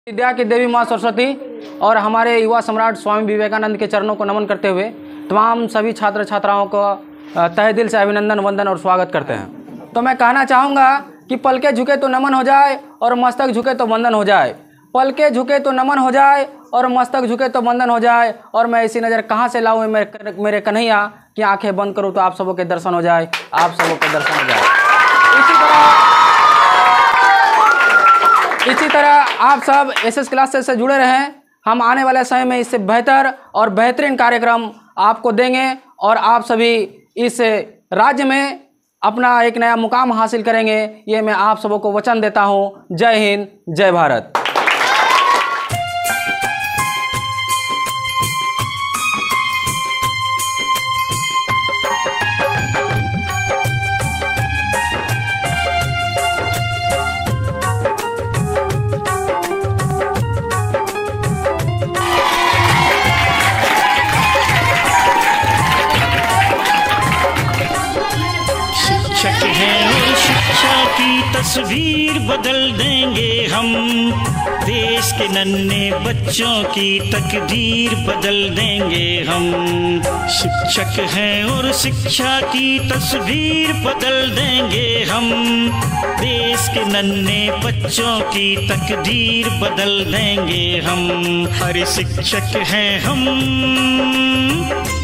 विद्या की देवी माँ सरस्वती और हमारे युवा सम्राट स्वामी विवेकानंद के चरणों को नमन करते हुए तमाम सभी छात्र छात्राओं को तहे दिल से अभिनंदन, वंदन और स्वागत करते हैं। तो मैं कहना चाहूँगा कि पलके झुके तो नमन हो जाए और मस्तक झुके तो वंदन हो जाए। पलके झुके तो नमन हो जाए और मस्तक झुके तो वंदन हो जाए। और मैं इसी नज़र कहाँ से लाऊँ मेरे कन्हैया कि आंखें बंद करूँ तो आप सबों के दर्शन हो जाए, आप सबों के दर्शन हो जाए। इसी तरह आप सब एसएस क्लासेस से जुड़े रहें। हम आने वाले समय में इससे बेहतर और बेहतरीन कार्यक्रम आपको देंगे और आप सभी इस राज्य में अपना एक नया मुकाम हासिल करेंगे। ये मैं आप सबों को वचन देता हूँ। जय हिंद, जय भारत। शिक्षक हैं और शिक्षा की तस्वीर बदल देंगे हम। देश के नन्हे बच्चों की तकदीर बदल देंगे हम। शिक्षक हैं और शिक्षा की तस्वीर बदल देंगे हम। देश के नन्हे बच्चों की तकदीर बदल देंगे हम। हर शिक्षक हैं हम।